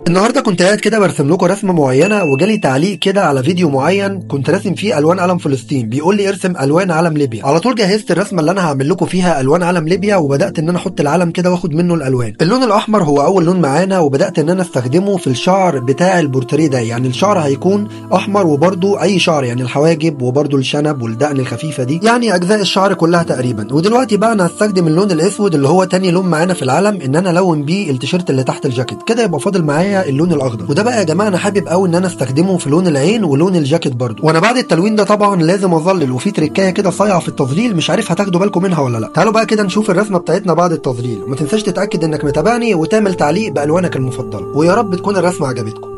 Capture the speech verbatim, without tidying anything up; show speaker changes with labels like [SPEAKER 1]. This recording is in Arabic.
[SPEAKER 1] النهارده كنت قاعد كده برسم لكم رسمه معينه، وجالي تعليق كده على فيديو معين كنت راسم فيه الوان علم فلسطين، بيقول لي ارسم الوان علم ليبيا. على طول جهزت الرسمه اللي انا هعمل لكم فيها الوان علم ليبيا، وبدات ان انا احط العلم كده واخد منه الالوان. اللون الاحمر هو اول لون معانا، وبدات ان انا استخدمه في الشعر بتاع البورتريه ده. يعني الشعر هيكون احمر، وبرده اي شعر يعني الحواجب وبرده الشنب والدقن الخفيفه دي، يعني اجزاء الشعر كلها تقريبا. ودلوقتي بقى انا هستخدم اللون الاسود اللي هو تاني لون معانا في العلم، ان انا الون بيه التيشيرت اللي تحت الجاكيت كده. يبقى فاضل معايا اللون الاخضر، وده بقى يا جماعه انا حابب قوي ان انا استخدمه في لون العين ولون الجاكيت برضو. وانا بعد التلوين ده طبعا لازم اظلل، وفي تريكايه كده صايعه في التظليل مش عارف هتاخدوا بالكم منها ولا لا. تعالوا بقى كده نشوف الرسمه بتاعتنا بعد التظليل، وما تنساش تتاكد انك متابعني وتعمل تعليق بالوانك المفضله، ويا رب تكون الرسمه عجبتكم.